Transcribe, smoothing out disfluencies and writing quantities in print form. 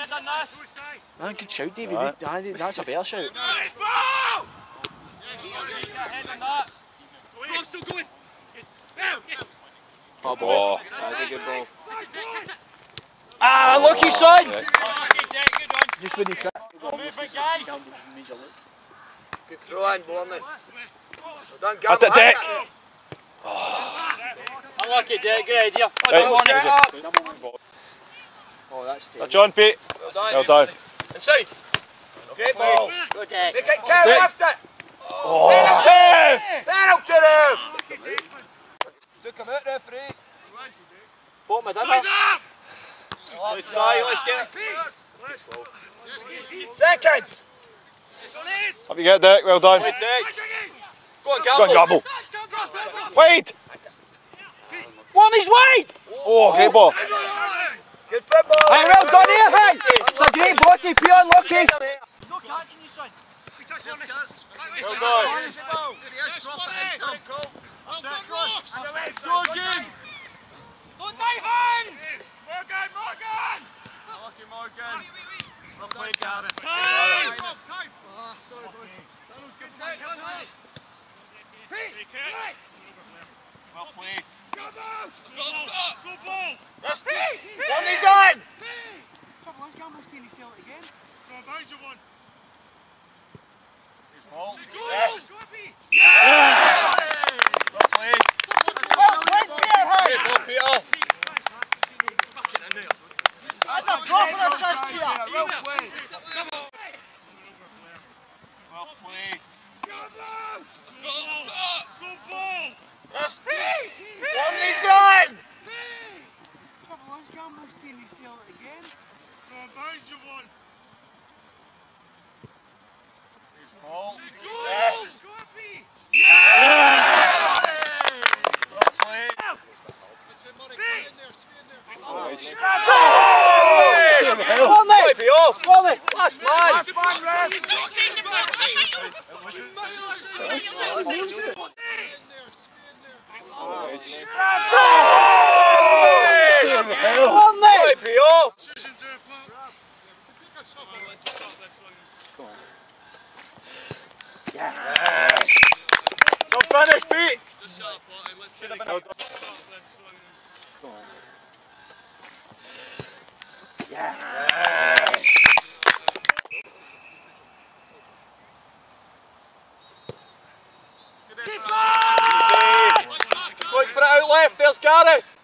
Good shout, Davey. Right. That's a better shout. Oh, ball. That's a good ball. Ah, lucky son! Just when he sat. Good throw in, Warnock. Well done, At the deck! Unlucky, Dick. Good idea. Oh, that's That's John, Pete. Well done. Inside. Great ball. Good Dick. Make it count, lift it. Oh. Penalty there. Took him out, referee. Bottom of dinner. Let's try, let's get it. Seconds. Up you get, Dick. Well done. Go on, Go on, Gamble. Wade! Warney's wide! Oh, great ball. Good football. Hey, well done here, hey! It's a great body, pure lucky. No catching you, son. Well done. Don't dive in! Morgan! Lucky Morgan. Well played, Gavin. Time! Oh, sorry, boy. That was good. Well played. Go ball! That's Warney's on! Trouble is, Gamble's taking his Celtic again. Yes! Well played. Well played, Peter! Well, Peter! That's a proper assist, Peter! Well played. Well played. Go ball! Yes! Warney's on! Trouble is, Gamble's taking his Celtic again. Ball. Yes! Well played. Warney! Be off! Warney! Last man! Warney! Be off! Yes! Don't finish, Pete! Should have been out. Yes! Easy! Just look for it out left, there's Gareth!